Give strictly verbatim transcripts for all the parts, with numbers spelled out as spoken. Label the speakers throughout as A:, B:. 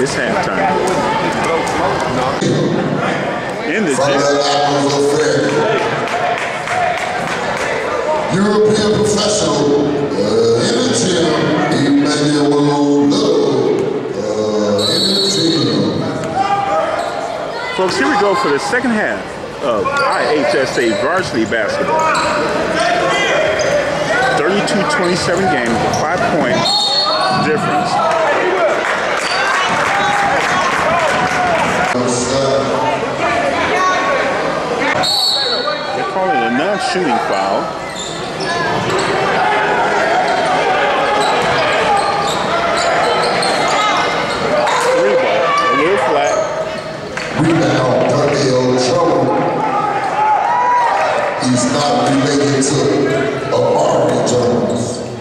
A: this halftime. In the gym.
B: European professional uh, in the gym, Emmanuel Love uh, in the gym.
A: Folks, here we go for the second half of I H S A varsity basketball. thirty-two twenty-seven game, a five-point difference. They're calling it a non-shooting foul. Three ball, a little flat.
B: Rebound, Daniel Trouble. He's not related to Amari Jones.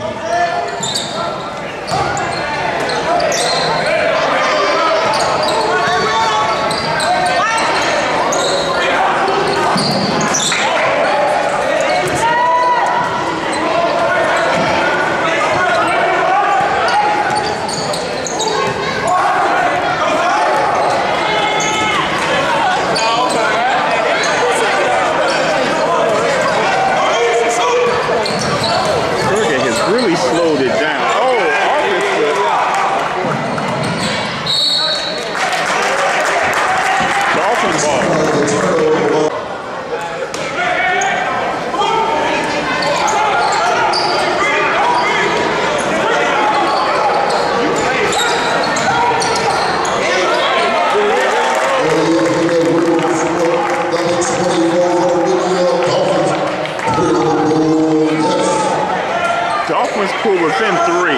A: Dolphins pull within three.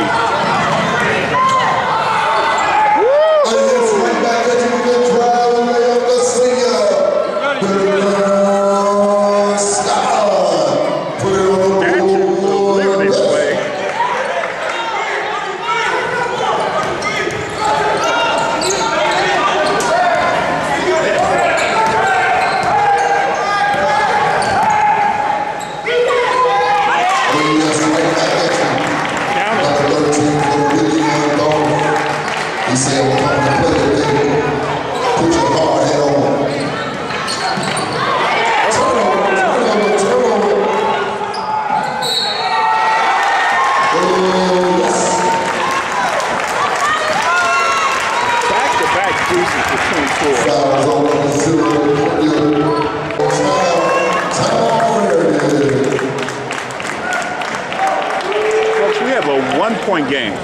A: Folks, we have a one-point game.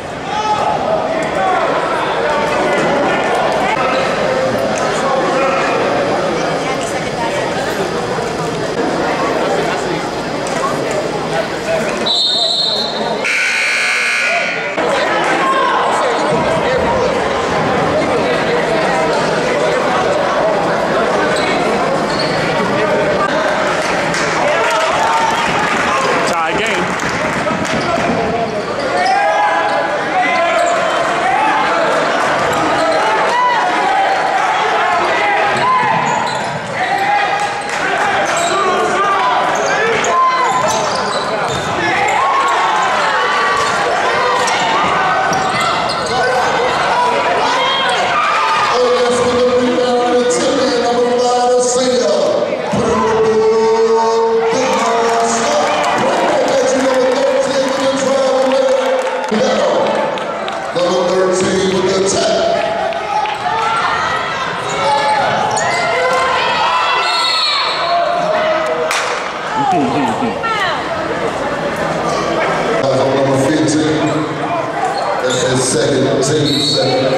B: Second, team second.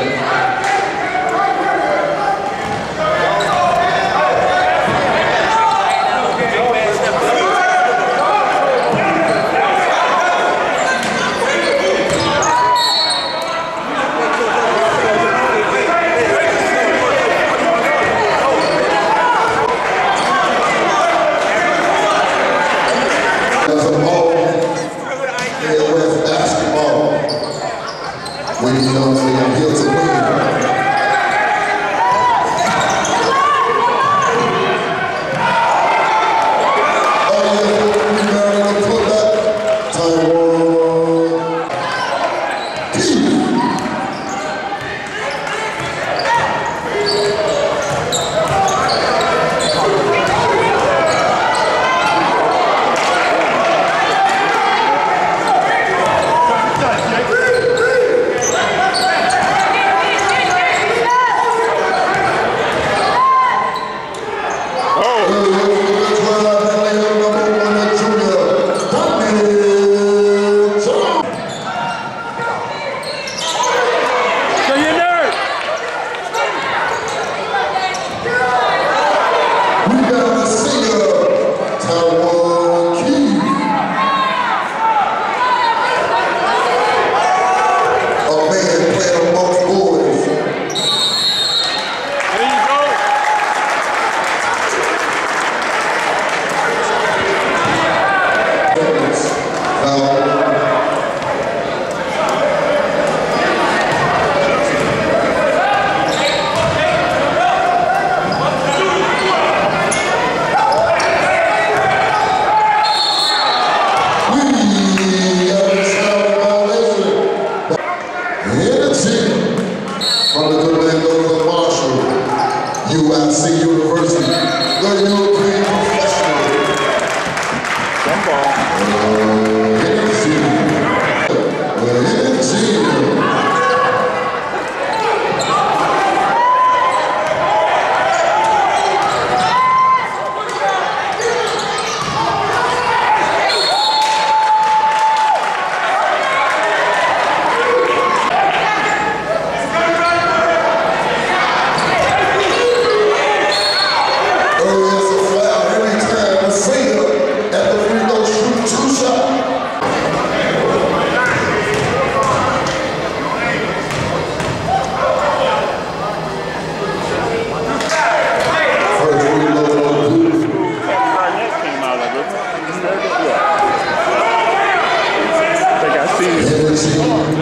B: When you know I'm here to win.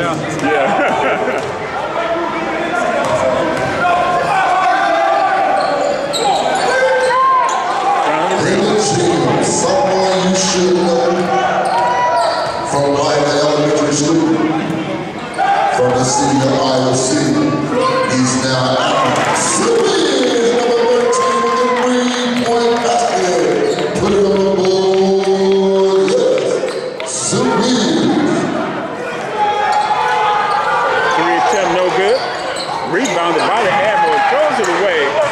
C: now.
A: Yeah.
B: Someone you should know from Iowa Elementary School, from the city of Iowa City. He's now out. Sylvie, number thirteen with the three-point basket. Put it on the board. Yes, Sylvie.
A: Three attempt, no good. Rebounded by the Admiral, throws it away.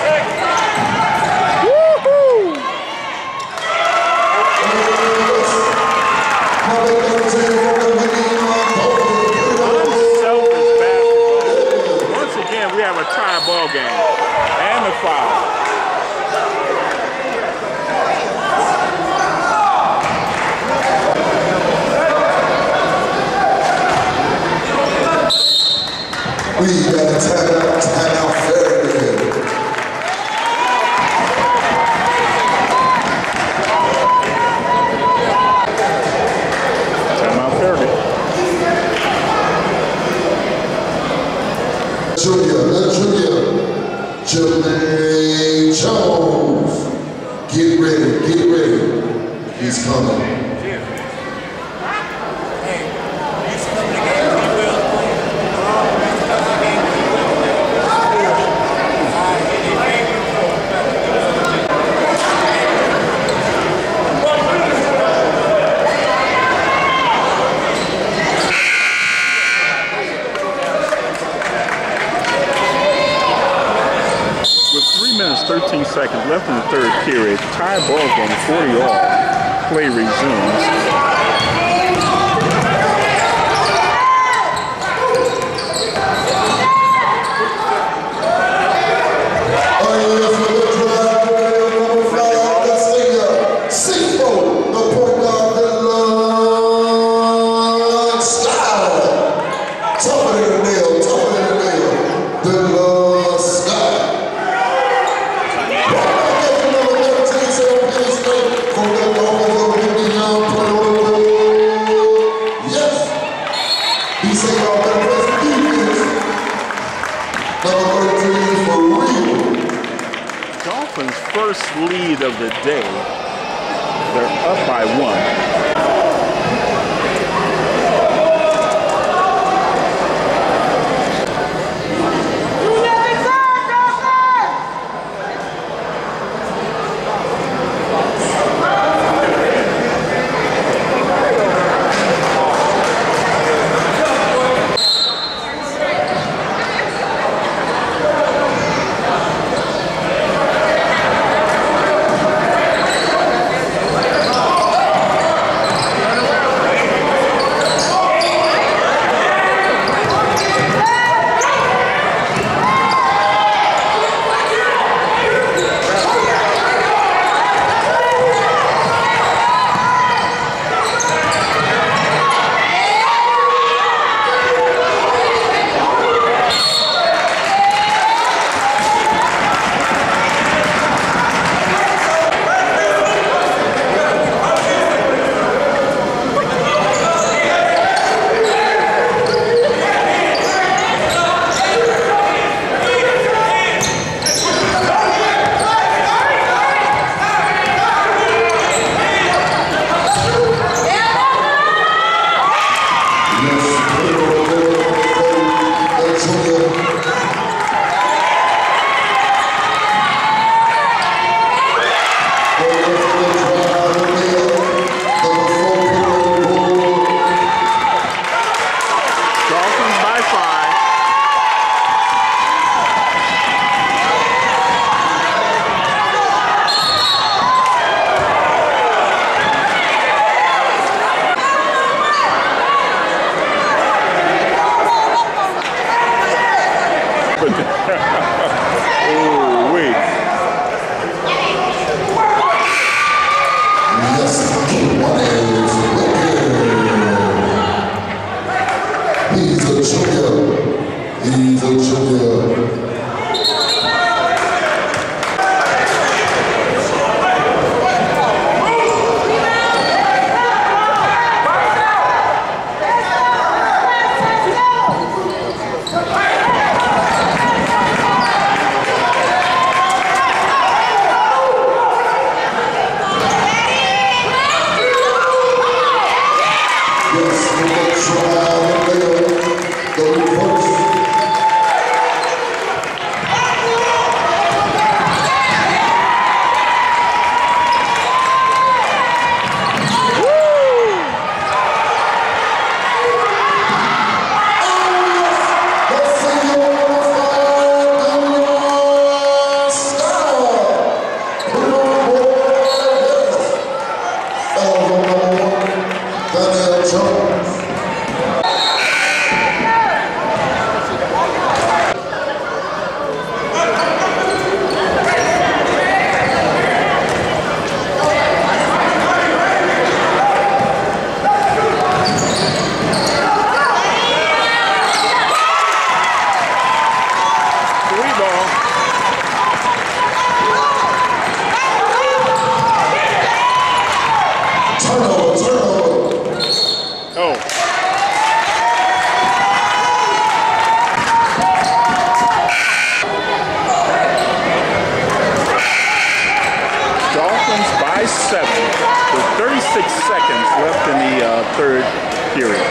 A: A tie ball game and the foul.
B: We got a timeout, timeout fair again.
A: Timeout fair again.
B: Junior, Junior, Jermaine Jones. Get ready, get ready. He's coming.
A: thirteen seconds left in the third period. Tie ball game, forty all. Play resumes. First lead of the day. They're up by one. Oh, wait.
B: He's a junior. He's a junior.
D: Yeah.
A: thirty-six seconds left in the uh, third period.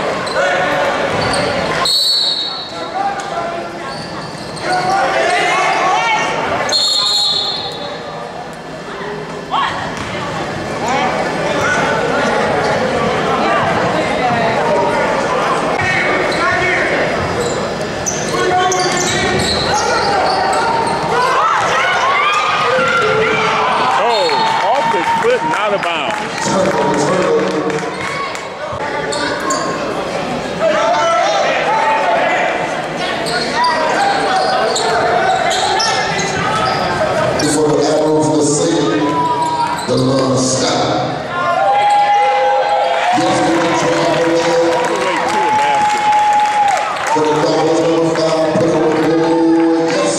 A: Out of bounds.
B: For the Admirals of the City, the Lord Scott. Yes, we can try to for the Cowboys number five, put it on the board. Yes.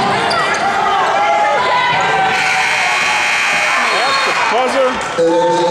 A: Buzzer.